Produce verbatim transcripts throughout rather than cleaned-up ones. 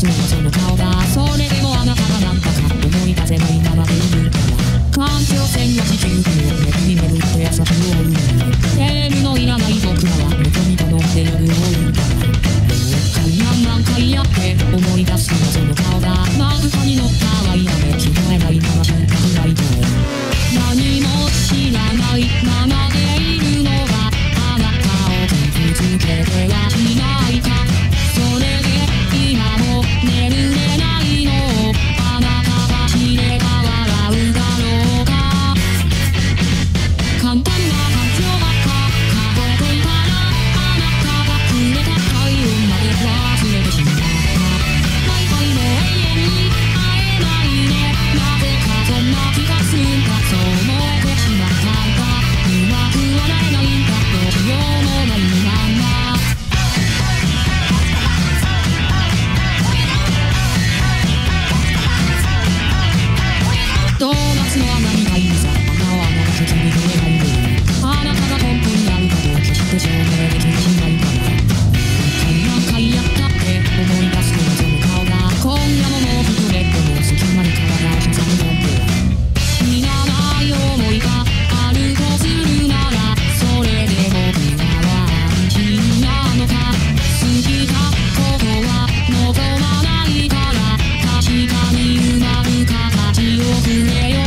すのはその顔だ。それでもあなたがなんだか思い出せないままでいるから。環境線は地球儀を巡り巡って朝日を追う。テールのいらない僕らは猫に頼んで夜を追うから。何何何回やって思い出すのはその顔だ。まぶたに乗ったワイヤーで聞こえないまま引っかくライト。何も知らないままでいるのがあなたを傷つけてはいないか。それで今も眠れないのをあなたが知れば笑うだろうか。簡単な感情ばっか数えていたらあなたがくれた体温まで忘れてしまった。Wi-Fi も永遠に会えないね。なぜかそんな気がするんだ。そう思えてしまったんだ。うまく笑えないんだ。どうしようもないまんま。ドーナツの穴みたいにさ、穴を穴が口に触れないで。あなたが本当にあるかと決して証明できないから。何回やったって思い出すのはその顔だ。今夜ももう一レッドの隙間に体を挟むので。いらない思いがあるとするなら、それで僕らは安心なのか。過ぎたことは望まないから、確かにうまく形をくれよ。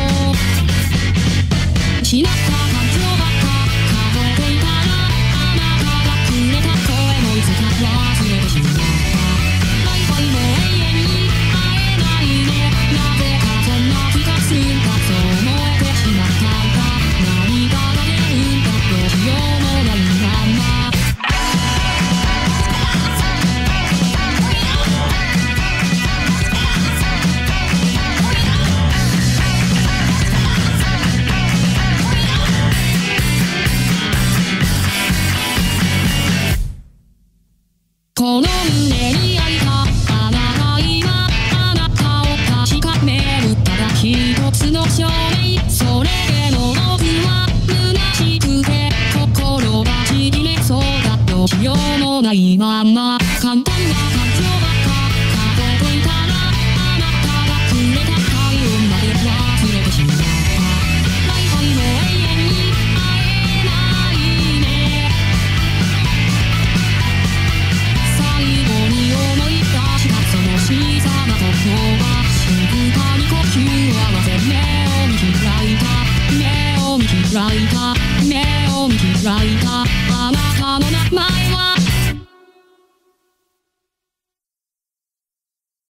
失った感情ばっか数えていたらあなたがくれた声もいつか忘れてしまった。Wi-Fi も永遠に会えないね。なぜかそんな気がするんだ。そう思えてしまったんだ。何が出るんだ。どうしようもないまんま。この胸にあいた穴が今あなたを確かめるただ一つの証明。それでも僕は虚しくて心がちぎれそうだ。どうしようもないまんま。簡単な感情ばっか数えていたらあなたがくれた体温まで忘れてしまった。Wi-Fi も永遠に会えないね。最後に思い出したその小さなことは静かに呼吸を合わせ目を見開いた。目を見開いた。目を見開いた。あなたの名前は